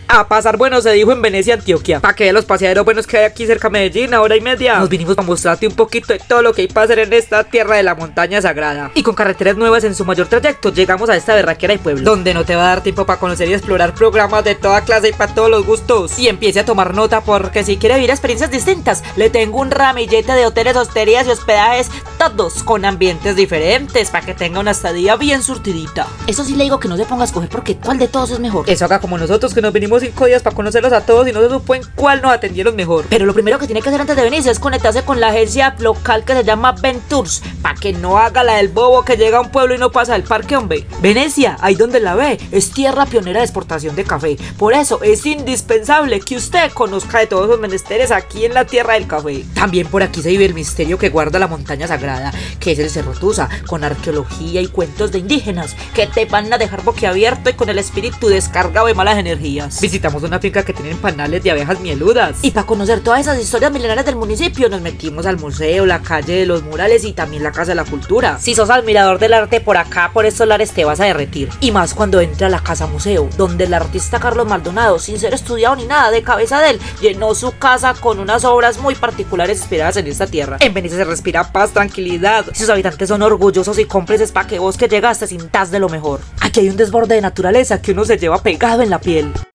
A pasar bueno se dijo en Venecia, Antioquia. Pa' que los paseaderos buenos que hay aquí cerca de Medellín, a hora y media. Nos vinimos a mostrarte un poquito de todo lo que hay para hacer en esta tierra de la montaña sagrada. Y con carreteras nuevas en su mayor trayecto, llegamos a esta berraquera de pueblo, donde no te va a dar tiempo para conocer y explorar programas de toda clase y para todos los gustos. Y empiece a tomar nota, porque si quiere vivir experiencias distintas, le tengo un ramillete de hoteles, hosterías y hospedajes, todos con ambientes diferentes, para que tenga una estadía bien surtidita. Eso sí le digo que no se ponga a escoger, porque ¿cuál de todos es mejor? Eso haga como nosotros, que nos vinimos 5 días para conocerlos a todos y no se supo en cuál nos atendieron mejor. Pero lo primero que tiene que hacer antes de venirse es conectarse con la agencia local que se llama Ventures, para que no haga la del bobo que llega a un pueblo y no pasa el parque, hombre. Venecia, ahí donde la ve, es tierra pionera de exportación de café. Por eso es indispensable que usted conozca de todos los menesteres aquí en la tierra del café. También por aquí se vive el misterio que guarda la montaña sagrada, que es el Cerro Tusa, con arqueología y cuentos de indígenas que te van a dejar boquiabierto y con el espíritu descargado de malas energías. Visitamos una finca que tiene panales de abejas mieludas. Y para conocer todas esas historias milenarias del municipio, nos metimos al museo, la calle de los murales y también la casa de la cultura. Si sos admirador del arte por acá, por estos lares te vas a derretir. Y más cuando entra a la casa museo, donde el artista Carlos Maldonado, sin ser estudiado ni nada, de cabeza de él, llenó su casa con unas obras muy particulares inspiradas en esta tierra. En Venecia se respira paz, tranquilidad. Sus habitantes son orgullosos y cómplices para que vos que llegaste sintas de lo mejor. Aquí hay un desborde de naturaleza que uno se lleva pegado en la piel.